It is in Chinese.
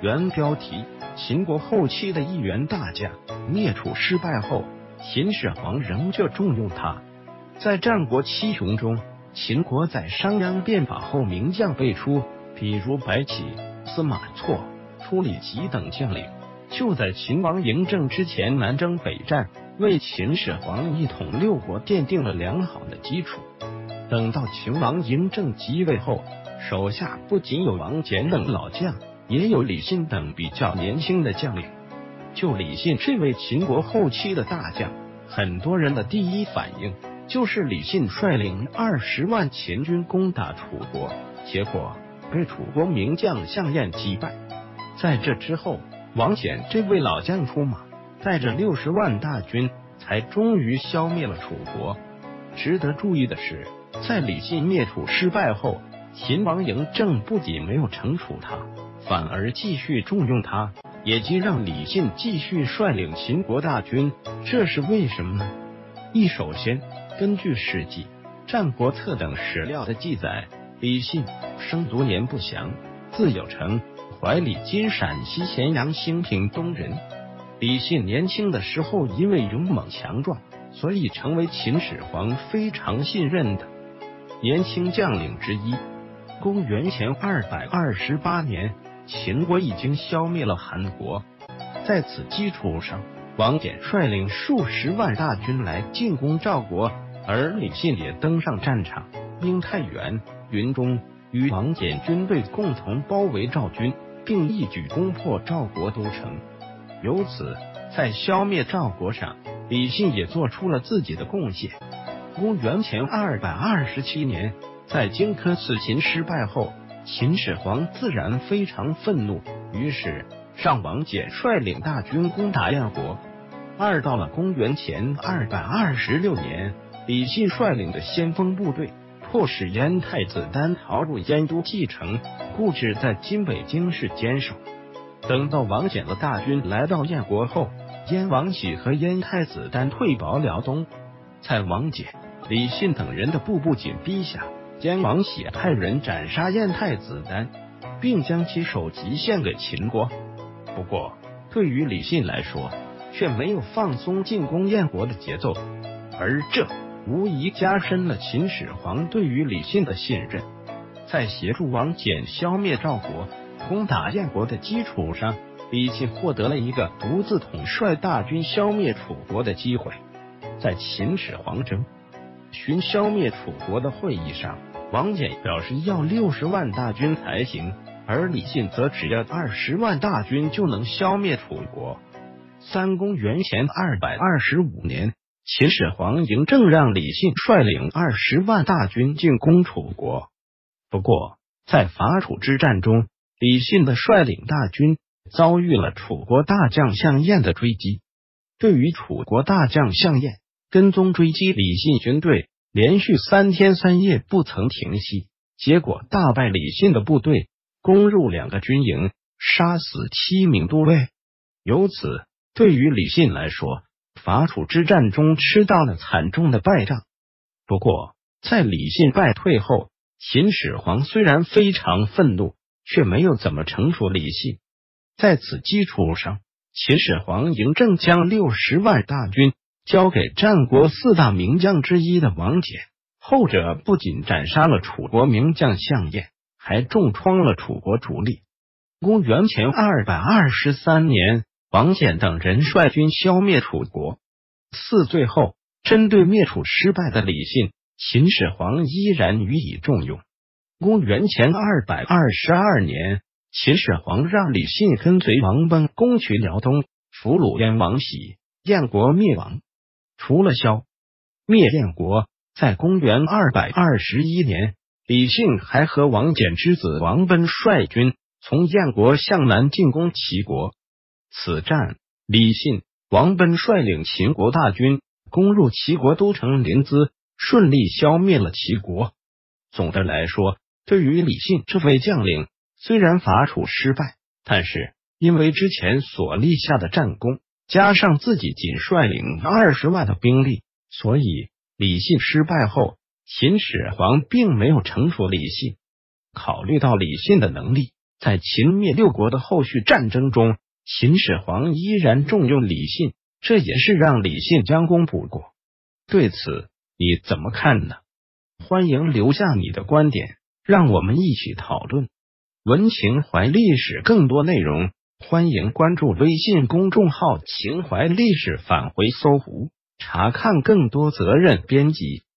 原标题：秦国后期的一员大将，灭楚失败后，秦始皇仍旧重用他。在战国七雄中，秦国在商鞅变法后名将辈出，比如白起、司马错、初里吉等将领，就在秦王嬴政之前南征北战，为秦始皇一统六国奠定了良好的基础。等到秦王嬴政即位后，手下不仅有王翦等老将，也有李信等比较年轻的将领。就李信这位秦国后期的大将，很多人的第一反应就是李信率领20万秦军攻打楚国，结果被楚国名将项燕击败。在这之后，王翦这位老将出马，带着60万大军，才终于消灭了楚国。值得注意的是，在李信灭楚失败后，秦王嬴政不仅没有惩处他，反而继续重用他，也即让李信继续率领秦国大军。这是为什么呢？首先，根据《史记》《战国策》等史料的记载，李信生卒年不详，字有成，怀里（今陕西咸阳兴平东人）。李信年轻的时候因为勇猛强壮，所以成为秦始皇非常信任的年轻将领之一。公元前228年，秦国已经消灭了韩国，在此基础上，王翦率领数十万大军来进攻赵国，而李信也登上战场，兵太原、云中，与王翦军队共同包围赵军，并一举攻破赵国都城。由此，在消灭赵国上，李信也做出了自己的贡献。公元前227年，在荆轲刺秦失败后，秦始皇自然非常愤怒，于是让王翦率领大军攻打燕国。到了公元前226年，李信率领的先锋部队迫使燕太子丹逃入燕都继承，固执在今北京市坚守。等到王翦的大军来到燕国后，燕王喜和燕太子丹退保辽东。在王翦、李信等人的步步紧逼下，燕王喜派人斩杀燕太子丹，并将其首级献给秦国。不过，对于李信来说，却没有放松进攻燕国的节奏，而这无疑加深了秦始皇对于李信的信任。在协助王翦消灭赵国、攻打燕国的基础上，李信获得了一个独自统帅大军消灭楚国的机会。在秦始皇征询消灭楚国的会议上，王翦表示要60万大军才行，而李信则只要20万大军就能消灭楚国。公元前225年，秦始皇嬴政让李信率领20万大军进攻楚国。不过，在伐楚之战中，李信的率领大军遭遇了楚国大将项燕的追击。对于楚国大将项燕跟踪追击李信军队，连续3天3夜不曾停息，结果大败李信的部队，攻入2个军营，杀死7名都尉。由此，对于李信来说，伐楚之战中吃到了惨重的败仗。不过，在李信败退后，秦始皇虽然非常愤怒，却没有怎么惩处李信。在此基础上，秦始皇嬴政将60万大军交给战国4大名将之一的王翦，后者不仅斩杀了楚国名将项燕，还重创了楚国主力。公元前223年，王翦等人率军消灭楚国。最后，针对灭楚失败的李信，秦始皇依然予以重用。公元前222年，秦始皇让李信跟随王贲攻取辽东，俘虏燕王喜，燕国灭亡。除了消灭燕国，在公元221年，李信还和王翦之子王贲率军从燕国向南进攻齐国。此战，李信、王贲率领秦国大军攻入齐国都城临淄，顺利消灭了齐国。总的来说，对于李信这位将领，虽然伐楚失败，但是因为之前所立下的战功，加上自己仅率领20万的兵力，所以李信失败后，秦始皇并没有惩处李信。考虑到李信的能力， 在秦灭六国的后续战争中，秦始皇依然重用李信，这也是让李信将功补过。对此你怎么看呢？欢迎留下你的观点，让我们一起讨论。文情怀历史更多内容，欢迎关注微信公众号情怀历史返回搜狐，查看更多责任编辑。